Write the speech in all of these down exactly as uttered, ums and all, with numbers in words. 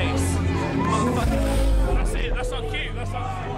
face. Motherfucker. That's it. That's on cue. That's on cue.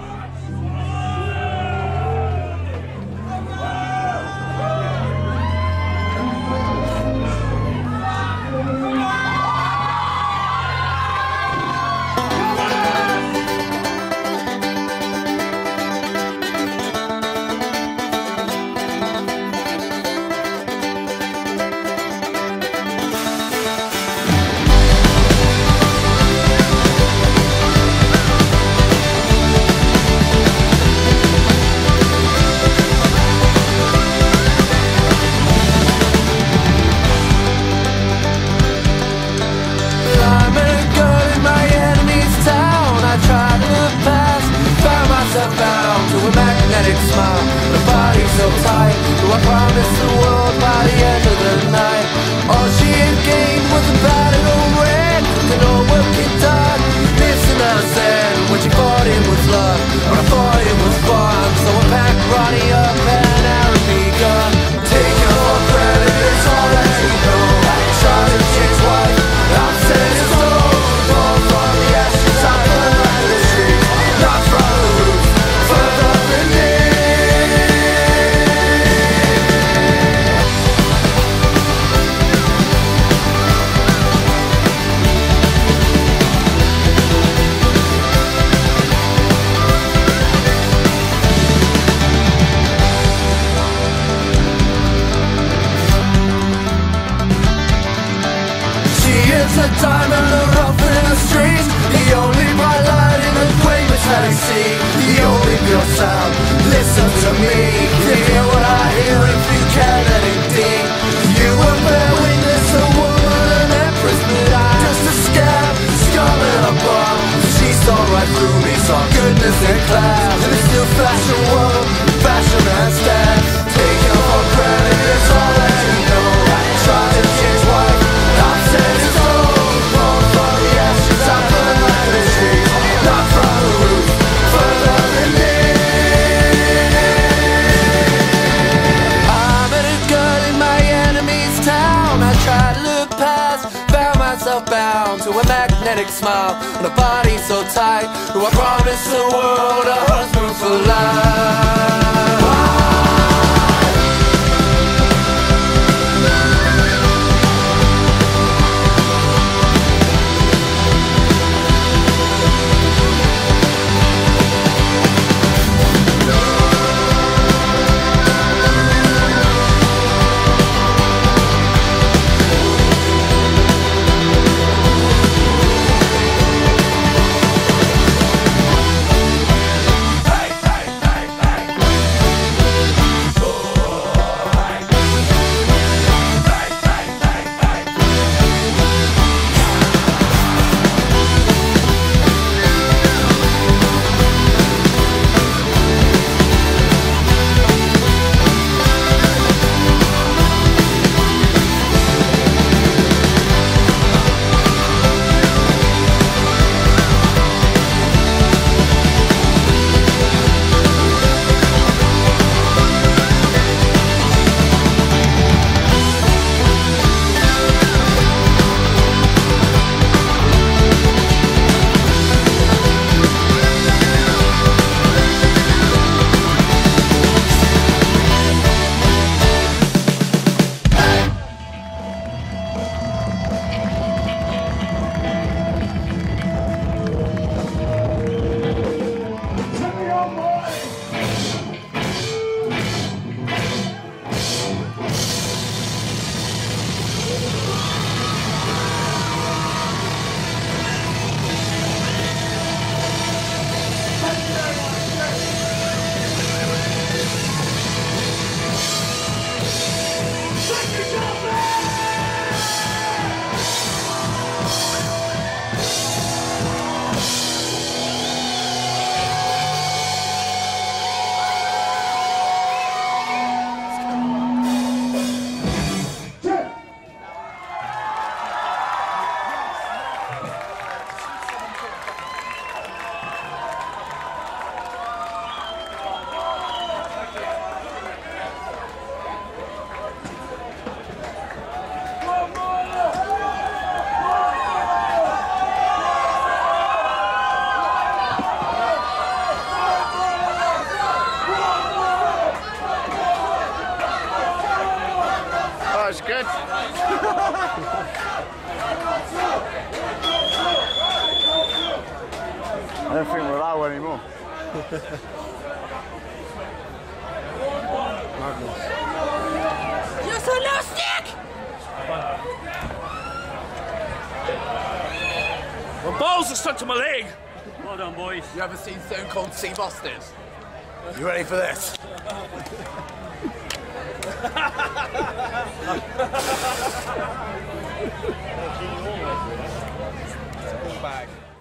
Bound to a magnetic smile, the body so tight, so I promised the world by the end of the night. All she had gained was a battered old red, and all working done. Missing us then, when she thought it was love, but I thought it was fun. So I packed Ronnie up and Aaron begun. Take her for credit, it's all that you know. Shot and change wife, I'm set in stone. Fall from the ashes, I burn like the street, not from the roof. It's a diamond, the rough in the streets, the only bright light in the gray metallic sea, the only pure sound. Listen to me, to hear what I hear if you can let it dig. You were bear witness, a woman, an empress, but I'm just a scab, scum and a bum. She saw right through me, saw goodness in class, in this new fashion world, fashion and stats. Take it for credit, it's all that you know. Try to change what I'm saying. Bound to a magnetic smile and a body so tight, who I promised the world a husband for life. Oh, it's good. I don't think we're allowed anymore. You're so no stick! My balls are stuck to my leg. Well done, boys. You ever seen Stone Cold Steve Austin? You ready for this? Bag.